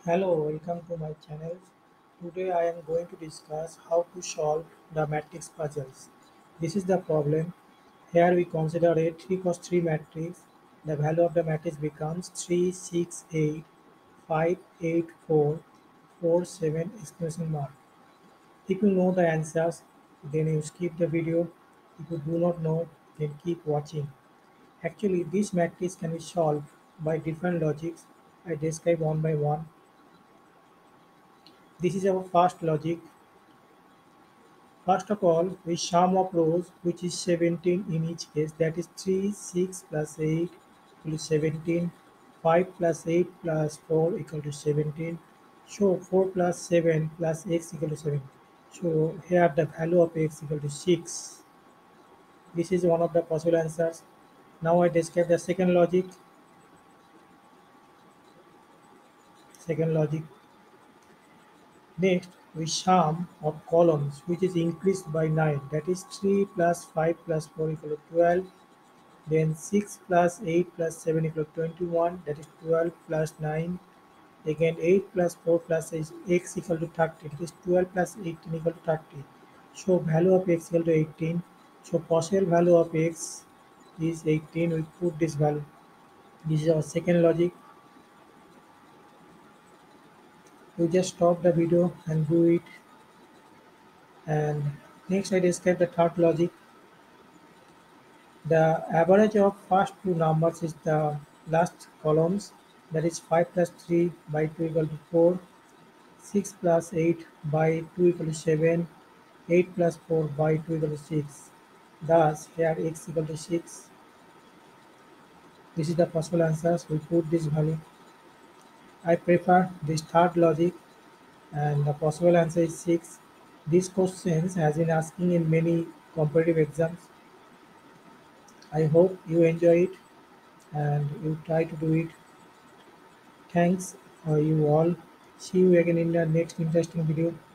Hello, welcome to my channel. Today I am going to discuss how to solve the matrix puzzles. This is the problem. Here we consider a 3 cross 3 matrix. The value of the matrix becomes 3, 6, 8, 5, 8, 4, 4, 7 exclamation mark. If you know the answers, then you skip the video. If you do not know, then keep watching. Actually, this matrix can be solved by different logics. I describe one by one. This is our first logic. First of all, we sum of rows, which is 17 in each case, that is 3, 6 plus 8 equal to 17, 5 plus 8 plus 4 equal to 17. So 4 plus 7 plus x equal to 7. So here the value of x equal to 6. This is one of the possible answers. Now I describe the second logic. Second logic. Next, we sum of columns, which is increased by 9, that is 3 plus 5 plus 4 equal to 12. Then 6 plus 8 plus 7 equal to 21, that is 12 plus 9. Again 8 plus 4 plus x equal to 30, that is 12 plus 18 equal to 30. So value of x equal to 18. So possible value of x is 18. We put this value. This is our second logic. You just stop the video and do it. And next I describe the third logic. The average of first two numbers is the last columns, that is 5 plus 3 by 2 equal to 4, 6 plus 8 by 2 equal to 7, 8 plus 4 by 2 equal to 6. Thus, here x equal to 6. This is the possible answers. We put this value. I prefer this third logic and the possible answer is 6. These questions has been asking in many competitive exams. I hope you enjoy it and you try to do it. Thanks for you all. See you again in the next interesting video.